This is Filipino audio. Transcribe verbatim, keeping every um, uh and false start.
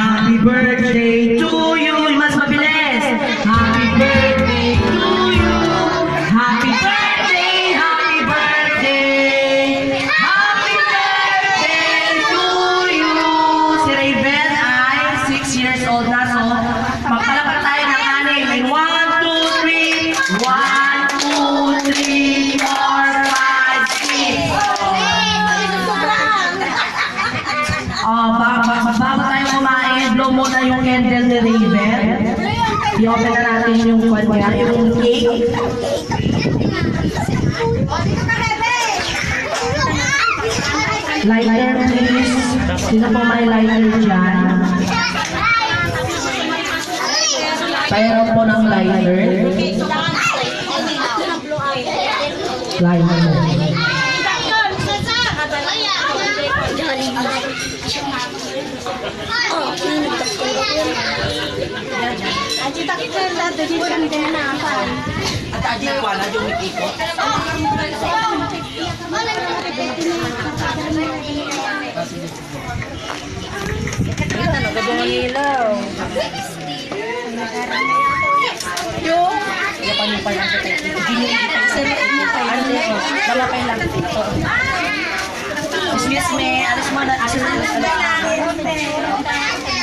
Happy birthday to you. Yung mas mabilis. Happy birthday to you. Happy birthday, happy birthday. Happy birthday to you. Si Raven ay six years old na. So, magpalapat tayo ng anim. In one, two, three. one, two, three, four, five, six. Oh, bago tayo kumain, blow muna yung candle ni Raven. I-open na natin yung kanya, yung cake. Lighter, please. Sino po may lighter dyan? Mayroon po ng lighter. Lighter. Aji tak kena tadi kan kena apa? At aji wala yung ikot. Kita nak gabungan ilaw. Yo. Ya panipay ang kita. Gini kita sila ini tayo. Lalapay lang ito. Excuse me, alis mo na. Alis mo na.